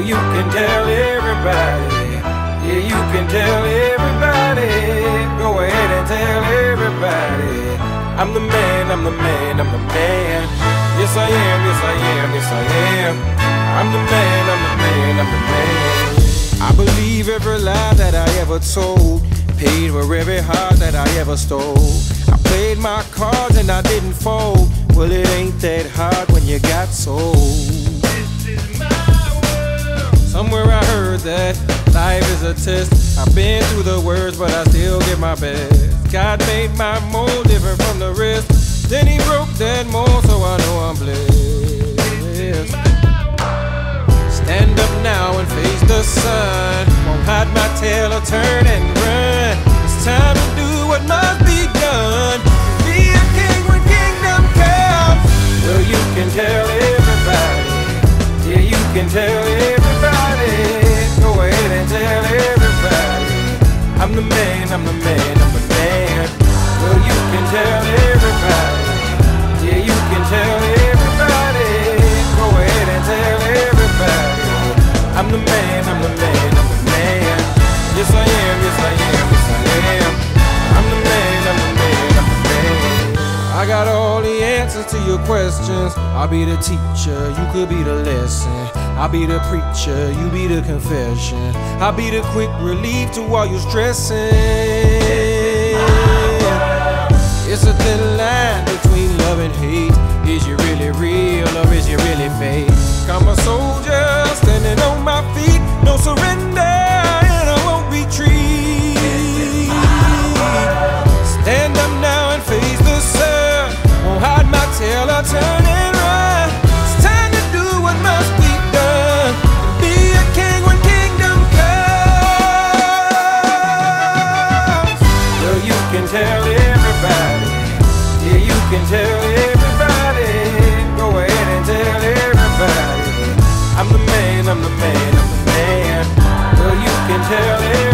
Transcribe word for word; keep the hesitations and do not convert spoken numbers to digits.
you can tell everybody. Yeah, you can tell everybody. Go ahead and tell everybody. I'm the man, I'm the man, I'm the man. Yes I am, yes I am, yes I am. I'm the man, I'm the man, I'm the man. I believe every lie that I ever told, paid for every heart that I ever stole. I played my cards and I didn't fold. Well, it ain't that hard when you got sold. This is my world. Somewhere I heard that life is a test. I've been through the worst, but I still give my best. God made my mold different from the rest. Then he broke that mold, so I know I'm blessed. Stand up now and face the sun. Won't hide my tail or turn and run. It's time to do what must be done. Be a king when kingdom comes. Well, you can tell everybody. Yeah, you can tell everybody. Go ahead and tell everybody. I'm the man, I'm the man, I'm the man. Well, you can tell everybody. Yeah, you can tell everybody. Go ahead and tell everybody. I'm the man, I'm the man, I'm the man. Yes I am, yes I am, yes I am. I'm the man, I'm the man, I'm the man. I got all the answers to your questions. I'll be the teacher, you could be the lesson. I'll be the preacher, you be the confession. I'll be the quick relief to all your stressing. It's a thin line between love and hate. Is you really real or is you really fake? I'm a soldier standing on my feet. No surrender and I won't retreat. Stand up now and face the sun. Won't hide my tail or turn and run. It's time to do what must be done. Be a king when kingdom comes. Well, you can tell everybody. Yeah, you can tell everybody. Go ahead and tell everybody. I'm the man, I'm the man, I'm the man. Well, you can tell everybody.